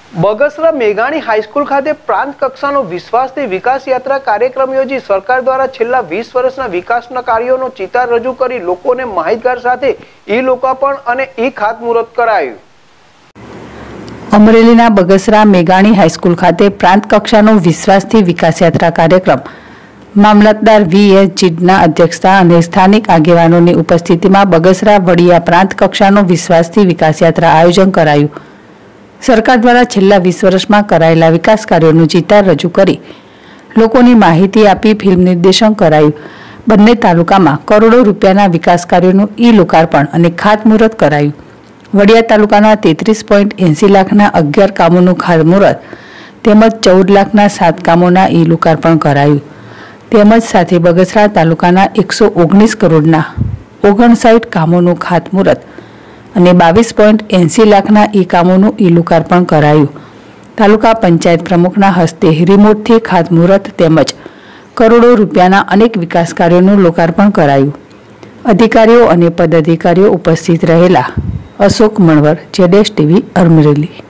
બગસરા મેઘાણી હાઈસ્કૂલ ખાતે પ્રાંત કક્ષાનો વિશ્વાસથી વિકાસ યાત્રા કાર્યક્રમ યોજી સરકાર દ્વારા છેલ્લા 20 વર્ષના વિકાસના કાર્યોનો ચિતાર રજૂ કરી લોકોને માહિતગાર સાથે ઈ લોકાર્પણ અને ઈ ખાતમુહૂર્ત કરાયું। અમરેલીના બગસરા મેઘાણી હાઈસ્કૂલ ખાતે પ્રાંત કક્ષાનો વિશ્વાસથી વિકાસ યાત્રા કાર્યક્રમ મામલતદાર વી.એસ. જીડના અધ્યક્ષતા અને સ્થાનિક આગેવાનોની ઉપસ્થિતિમાં બગસરા વડિયા પ્રાંત કક્ષાનો વિશ્વાસથી વિકાસ યાત્રા આયોજન કરાયું। સરકાર દ્વારા છેલ્લા 20 વર્ષમાં કરાયેલા વિકાસ કાર્યોનું ચિતાર રજૂ કરી લોકોની માહિતી આપી ફિલ્મ નિર્દેશન કરાયું। બંને તાલુકામાં કરોડો રૂપિયાના વિકાસ કાર્યોનું ઈ લોકાર્પણ અને ખાતમુહૂર્ત કરાયું। વડિયા તાલુકાના 33.80 લાખના 11 કામોનું ખાતમુહૂર્ત તેમજ 14 લાખના 7 કામોના ઈ લોકાર્પણ કરાયું। તેમજ સાથે બગસરા તાલુકાના 119 કરોડના 59 કામોનું ખાતમુહૂર્ત અને 22.80 લાખના ઈ કામોનું ઈ લોકાર્પણ કરાયું। તાલુકા પંચાયત પ્રમુખના હસ્તે રિમોટથી ખાતમુહૂર્ત તેમજ કરોડો રૂપિયાના અનેક વિકાસ કાર્યોનું લોકાર્પણ કરાયું। અધિકારીઓ અને પદાધિકારીઓ ઉપસ્થિત રહેલા। અશોક મણવર, જેડેશ ટીવી, અમરેલી।